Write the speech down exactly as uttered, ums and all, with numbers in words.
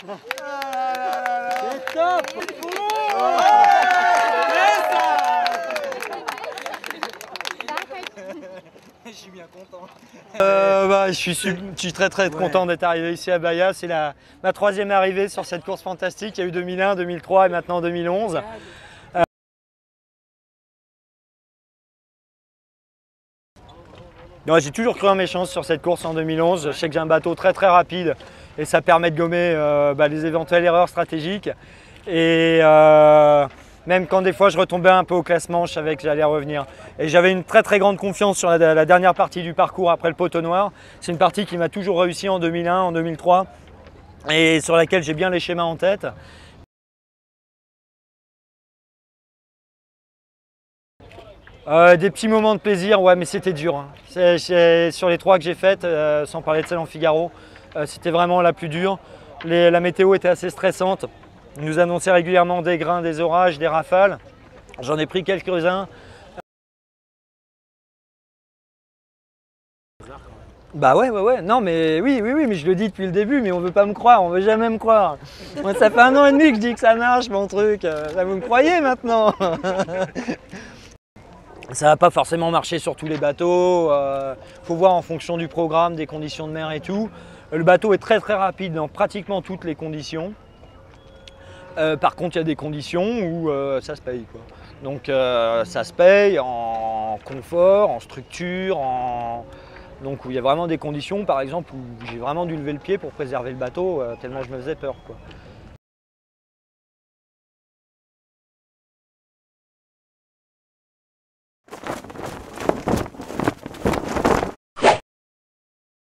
C'est top. Je suis bien content. Euh, bah, je, suis, je suis très très ouais. content d'être arrivé ici à Bahia. C'est ma troisième arrivée sur cette course fantastique. Il y a eu deux mille un, deux mille trois et maintenant deux mille onze. Euh, J'ai toujours cru en mes chances sur cette course en deux mille onze. Je sais que j'ai un bateau très très rapide et ça permet de gommer euh, bah, les éventuelles erreurs stratégiques. Et euh, même quand des fois je retombais un peu au classement, je savais que j'allais revenir. Et j'avais une très très grande confiance sur la, la dernière partie du parcours après le poteau noir. C'est une partie qui m'a toujours réussi en deux mille un, en deux mille trois et sur laquelle j'ai bien les schémas en tête. Euh, des petits moments de plaisir, ouais, mais c'était dur. Hein. C'est, c'est, sur les trois que j'ai faites, euh, sans parler de celle en Figaro, euh, c'était vraiment la plus dure. Les, la météo était assez stressante. Ils nous annonçaient régulièrement des grains, des orages, des rafales. J'en ai pris quelques-uns. Bah ouais, ouais, ouais. Non, mais oui, oui, oui, mais je le dis depuis le début, mais on veut pas me croire, on veut jamais me croire. Moi, ça fait un an et demi que je dis que ça marche, mon truc. Là, vous me croyez maintenant? Ça va pas forcément marcher sur tous les bateaux. Euh, faut voir en fonction du programme, des conditions de mer et tout. Le bateau est très très rapide dans pratiquement toutes les conditions. Euh, par contre, il y a des conditions où euh, ça se paye, quoi. Donc euh, ça se paye en confort, en structure, en... donc où il y a vraiment des conditions, par exemple, où j'ai vraiment dû lever le pied pour préserver le bateau, euh, tellement je me faisais peur, quoi.